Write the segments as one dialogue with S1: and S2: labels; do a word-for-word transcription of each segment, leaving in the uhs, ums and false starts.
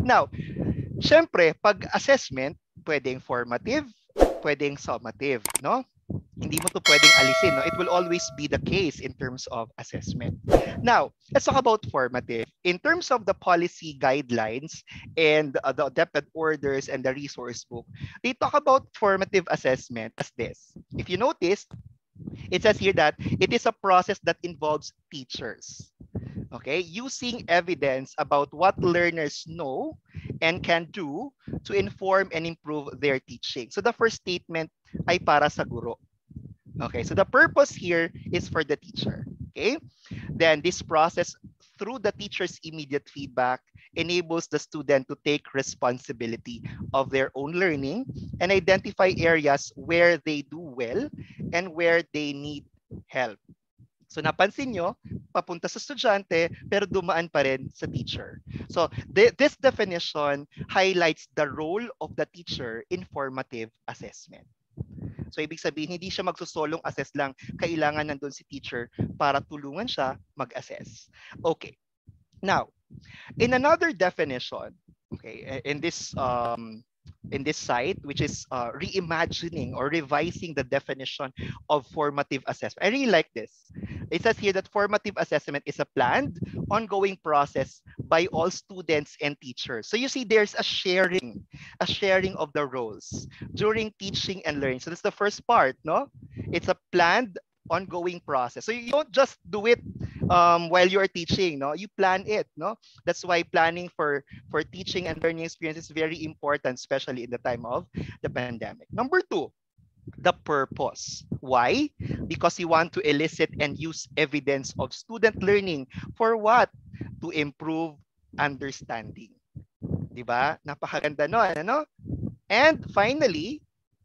S1: Now, syempre, pag assessment, pwedeng formative, pwedeng summative, no? Hindi mo to pwedeng alisin, no? It will always be the case in terms of assessment. Now, let's talk about formative. In terms of the policy guidelines and uh, the adopted orders and the resource book, they talk about formative assessment as this. If you notice, it says here that it is a process that involves teachers. Okay, using evidence about what learners know and can do to inform and improve their teaching. So the first statement ay para sa guro. Okay, so the purpose here is for the teacher. Okay, then this process through the teacher's immediate feedback enables the student to take responsibility of their own learning and identify areas where they do well and where they need help. So napansin nyo, papunta sa estudyante, pero dumaan pa rin sa teacher. So th this definition highlights the role of the teacher in formative assessment. So ibig sabihin, hindi siya magsusolong assess lang, kailangan nandun si teacher para tulungan siya mag-assess. Okay. Now, in another definition, okay, in this um, in this site, which is uh, reimagining or revising the definition of formative assessment. I really like this. It says here that formative assessment is a planned, ongoing process by all students and teachers. So you see there's a sharing, a sharing of the roles during teaching and learning. So that's the first part, no? It's a planned, ongoing process. So you don't just do it um, while you're teaching, no? You plan it, no? That's why planning for, for teaching and learning experience is very important, especially in the time of the pandemic. Number two, the purpose. Why? Because you want to elicit and use evidence of student learning for what? To improve understanding. Diba? Napakaganda nun, ano? And finally,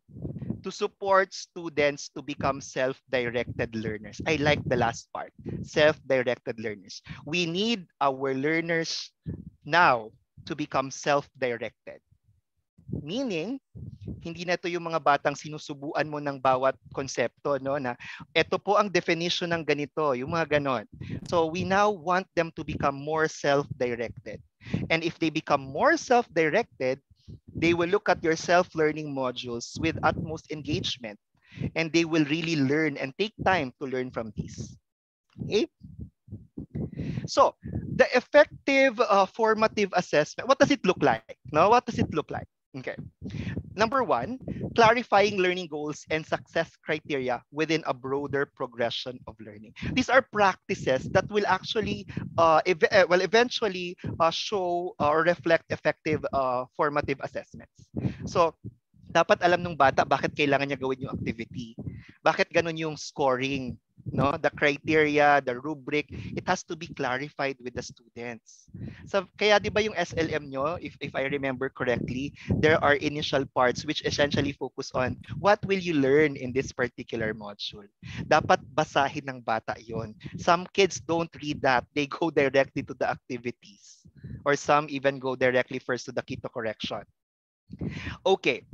S1: to support students to become self-directed learners. I like the last part, self-directed learners. We need our learners now to become self-directed. Meaning, hindi na ito yung mga batang sinusubuan mo ng bawat konsepto, no? Na ito po ang definition ng ganito, yung mga ganon. So we now want them to become more self-directed. And if they become more self-directed, they will look at your self-learning modules with utmost engagement, and they will really learn and take time to learn from these. Okay? So, the effective uh, formative assessment, what does it look like? No, what does it look like? Okay. Number one, clarifying learning goals and success criteria within a broader progression of learning. These are practices that will actually, uh, ev well, eventually uh, show or reflect effective uh, formative assessments. So, dapat alam ng bata bakit kailangan niya gawin yung activity. Bakit ganun yung scoring, no? The criteria, the rubric, it has to be clarified with the students. So kaya 'di ba yung S L M nyo, if if I remember correctly, there are initial parts which essentially focus on what will you learn in this particular module. Dapat basahin ng bata 'yon. Some kids don't read that. They go directly to the activities. Or some even go directly first to the keto correction. Okay.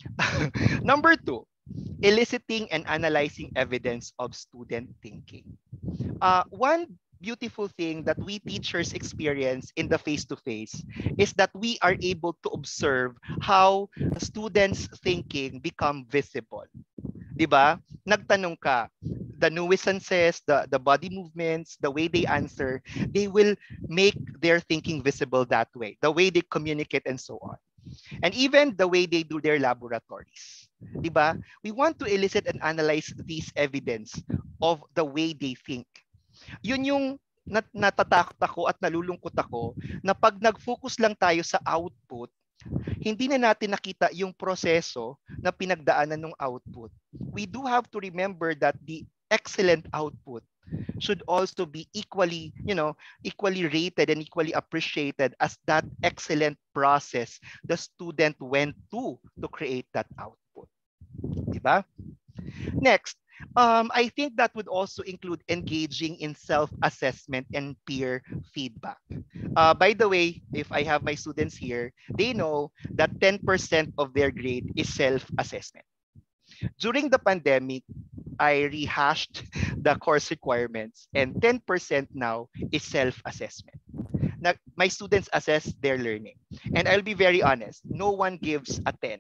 S1: Number two, eliciting and analyzing evidence of student thinking. Uh, one beautiful thing that we teachers experience in the face-to-face is that we are able to observe how students' thinking become visible. Diba? Nagtanong ka, the nuisances, the, the body movements, the way they answer, they will make their thinking visible that way, the way they communicate and so on. And even the way they do their laboratories. Diba? We want to elicit and analyze these evidence of the way they think. Yun yung nat natatakot ako at nalulungkot ako na pag nag-focus lang tayo sa output, hindi na natin nakita yung proseso na pinagdaanan ng output. We do have to remember that the excellent output should also be equally, you know, equally rated and equally appreciated as that excellent process the student went to to create that output. Diba? Next, um, I think that would also include engaging in self-assessment and peer feedback. Uh, by the way, if I have my students here, they know that ten percent of their grade is self-assessment. During the pandemic, I rehashed the course requirements and ten percent now is self-assessment. Na, my students assess their learning. And I'll be very honest, no one gives a ten.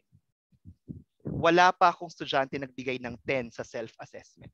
S1: Wala pa akong estudyante nagbigay ng ten sa self-assessment.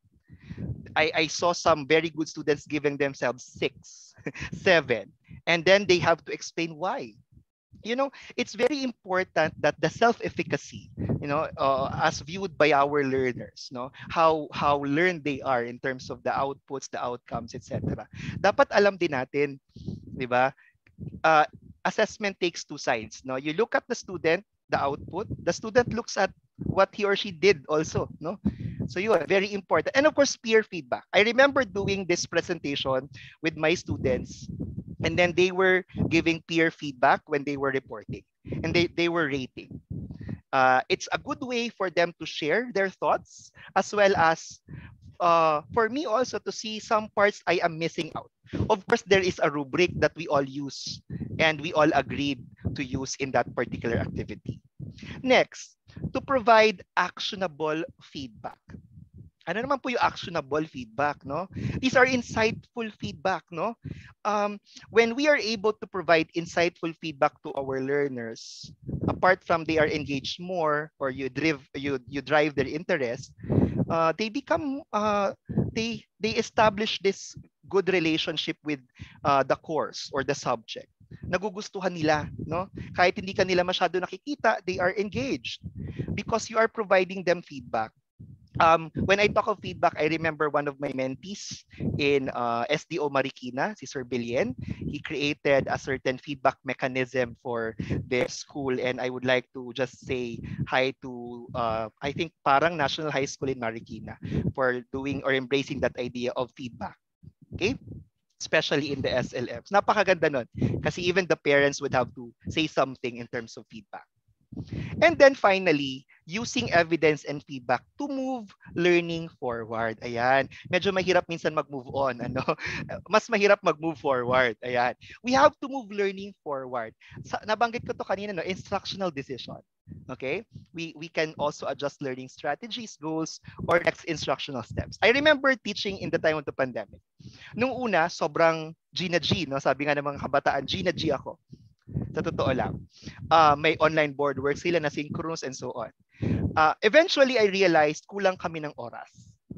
S1: I, I saw some very good students giving themselves six, seven, and then they have to explain why. You know, it's very important that the self-efficacy, you know, uh, as viewed by our learners, no, how how learned they are in terms of the outputs, the outcomes, et cetera. Dapat alam din natin, di ba? Uh, assessment takes two sides. No, you look at the student, the output. The student looks at what he or she did also. No, so you are very important, and of course, peer feedback. I remember doing this presentation with my students. And then they were giving peer feedback when they were reporting, and they, they were rating. Uh, it's a good way for them to share their thoughts, as well as uh, for me also to see some parts I am missing out. Of course, there is a rubric that we all use and we all agreed to use in that particular activity. Next, to provide actionable feedback. Ano naman po yung actionable feedback, no? These are insightful feedback, no? Um, when we are able to provide insightful feedback to our learners, apart from they are engaged more or you drive you you drive their interest, uh, they become uh, they they establish this good relationship with uh, the course or the subject. Nagugustuhan nila, no? Kahit hindi ka nila masyado nakikita, they are engaged because you are providing them feedback. Um, when I talk of feedback, I remember one of my mentees in uh, S D O Marikina, si Sir Bilien. He created a certain feedback mechanism for their school, and I would like to just say hi to, uh, I think, parang National High School in Marikina for doing or embracing that idea of feedback. Okay? Especially in the S L Ms. Napakaganda nun. Kasi even the parents would have to say something in terms of feedback. And then finally, using evidence and feedback to move learning forward. Ayan. Medyo mahirap minsan mag-move on. Ano? Mas mahirap mag-move forward. Ayan. We have to move learning forward. Sa, nabanggit ko to kanina, no? Instructional decision. Okay? We, we can also adjust learning strategies, goals, or next instructional steps. I remember teaching in the time of the pandemic. Nung una, sobrang G na G. No? Sabi nga ng mga kabataan, G na G ako. Sa totoo lang. Uh, may online board work sila na synchronous and so on. Uh, eventually, I realized kulang kami ng oras.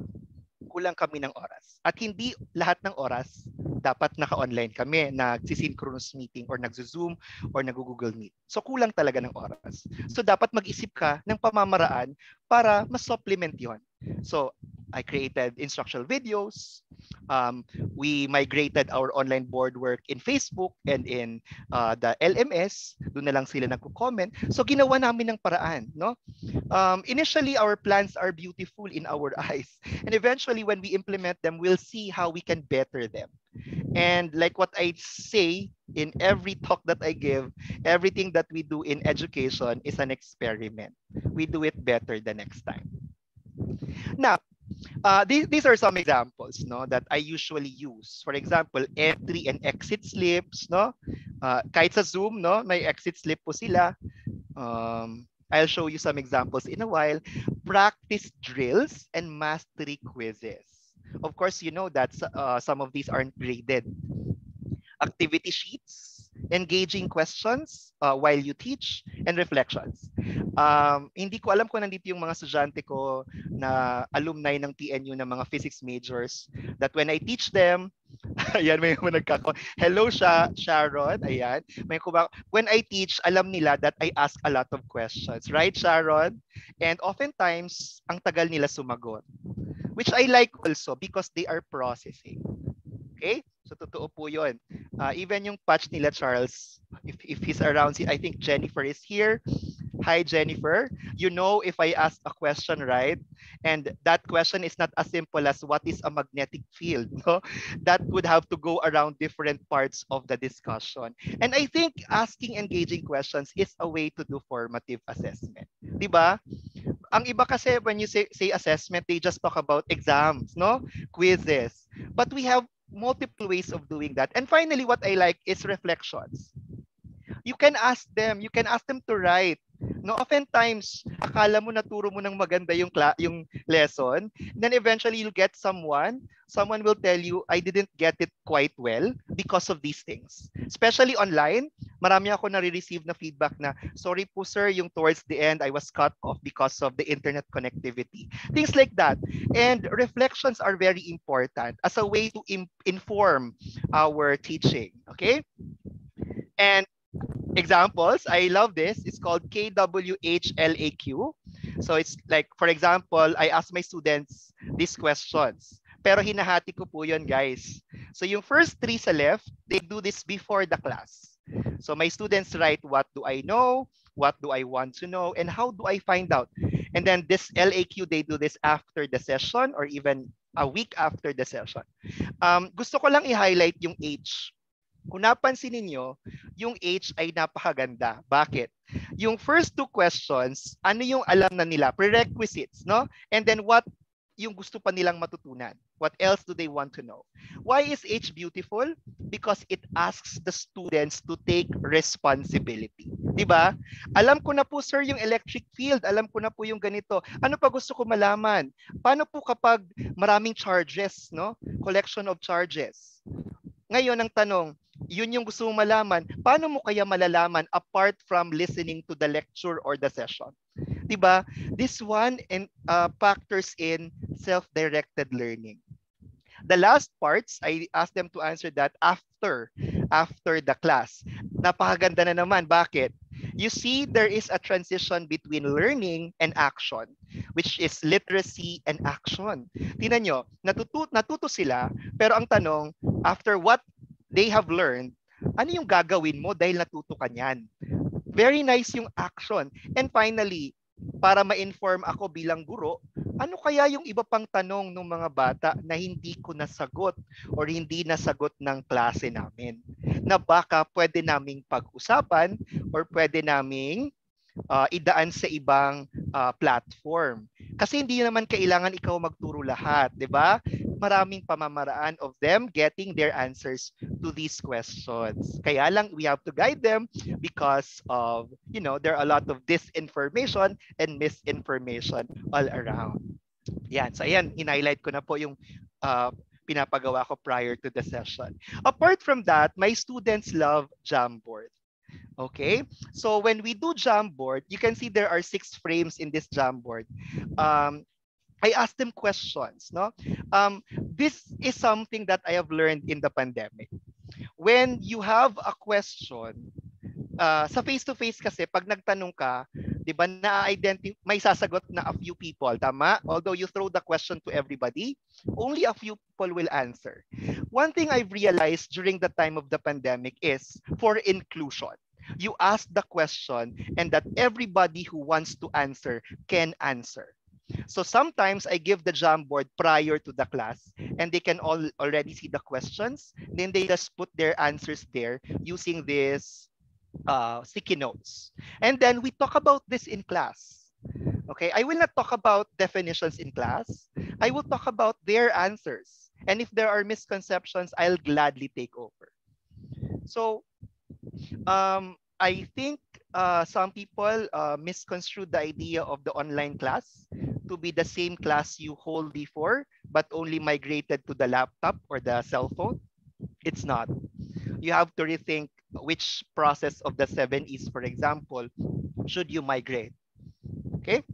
S1: Kulang kami ng oras. At hindi lahat ng oras dapat naka-online kami, nag-synchronous meeting or nag-Zoom or nag-Google Meet. So kulang talaga ng oras. So dapat mag-isip ka ng pamamaraan para mas-supplement yon. So I created instructional videos. Um, we migrated our online board work in Facebook and in uh, the L M S. Doon na lang sila nagko-comment. So ginawa namin ng paraan, no? Um, initially, our plans are beautiful in our eyes. And eventually, when we implement them, we'll see how we can better them. And like what I say in every talk that I give, everything that we do in education is an experiment. We do it better the next time. Now, uh, these, these are some examples, no, that I usually use. For example, entry and exit slips, no? Uh, kahit sa Zoom, no, may exit slip po sila. Um, I'll show you some examples in a while. Practice drills and mastery quizzes. Of course, you know that uh, some of these aren't graded. Activity sheets, engaging questions uh, while you teach, and reflections. Um, hindi ko alam kung nandito yung mga estudyante ko na alumni ng P N U ng mga physics majors that when I teach them, ayan, may mga nagkako. Hello, Sha Sharon. Ayan. May kuba when I teach, alam nila that I ask a lot of questions. Right, Sharon? And oftentimes, ang tagal nila sumagot. Which I like also because they are processing. Okay? So, totoo po yun. Uh, even yung patch nila, Charles, if, if he's around, I think Jennifer is here. Hi, Jennifer. You know, if I ask a question, right? And that question is not as simple as what is a magnetic field, no? That would have to go around different parts of the discussion. And I think asking engaging questions is a way to do formative assessment. Diba? Ang iba kasi when you say, say assessment, they just talk about exams, no? Quizzes. But we have multiple ways of doing that. And finally, what I like is reflections. You can ask them, you can ask them to write. No, oftentimes, akala mo naturo mo ng maganda yung cla- yung lesson, then eventually you'll get someone, someone will tell you, I didn't get it quite well because of these things. Especially online, marami ako nare-receive na feedback na, sorry po sir, yung towards the end, I was cut off because of the internet connectivity. Things like that. And reflections are very important as a way to im- inform our teaching. Okay? And examples, I love this. It's called K W H L A Q. So it's like, for example, I ask my students these questions. Pero hinahati ko po yun, guys. So yung first three sa left, they do this before the class. So my students write, what do I know? What do I want to know? And how do I find out? And then this L A Q, they do this after the session or even a week after the session. Um, gusto ko lang i-highlight yung H. Kung napansin ninyo, yung H ay napakaganda. Bakit? Yung first two questions, ano yung alam na nila? Prerequisites, no? And then what yung gusto pa nilang matutunan? What else do they want to know? Why is H beautiful? Because it asks the students to take responsibility. Diba? Alam ko na po, sir, yung electric field. Alam ko na po yung ganito. Ano pa gusto ko malaman? Paano po kapag maraming charges, no? Collection of charges. Ngayon, ang tanong, yun yung gusto mong malaman, paano mo kaya malalaman apart from listening to the lecture or the session? Diba? This one and uh, factors in self-directed learning. The last parts, I asked them to answer that after, after the class. Napakaganda na naman. Bakit? You see, there is a transition between learning and action, which is literacy and action. Tingnan nyo, natutu natuto sila, pero ang tanong, after what they have learned, ano yung gagawin mo dahil natuto ka niyan? Very nice yung action. And finally, para ma-inform ako bilang guro, ano kaya yung iba pang tanong ng mga bata na hindi ko nasagot or hindi nasagot ng klase namin na baka pwede naming pag-usapan or pwede naming uh, idaan sa ibang uh, platform. Kasi hindi naman kailangan ikaw magturo lahat, di ba? Maraming pamamaraan of them getting their answers to these questions. Kaya lang, we have to guide them because of, you know, there are a lot of disinformation and misinformation all around. Yan. So, ayan, in-highlight ko na po yung uh, pinapagawa ko prior to the session. Apart from that, my students love Jamboard. Okay, so when we do Jamboard, you can see there are six frames in this Jamboard. Um, I ask them questions. No, um, this is something that I have learned in the pandemic. When you have a question, uh, sa face-to-face kasi, pag nagtanong ka, di ba, na-identify, may sasagot na a few people, tama? Although you throw the question to everybody, only a few people will answer. One thing I've realized during the time of the pandemic is for inclusion. You ask the question and that everybody who wants to answer can answer. So sometimes I give the Jamboard prior to the class and they can all already see the questions. Then they just put their answers there using this uh, sticky notes. And then we talk about this in class. Okay, I will not talk about definitions in class. I will talk about their answers. And if there are misconceptions, I'll gladly take over. So um, I think uh, some people uh, misconstrued the idea of the online class to be the same class you hold before, but only migrated to the laptop or the cell phone. It's not. You have to rethink which process of the seven E's, for example, should you migrate. Okay?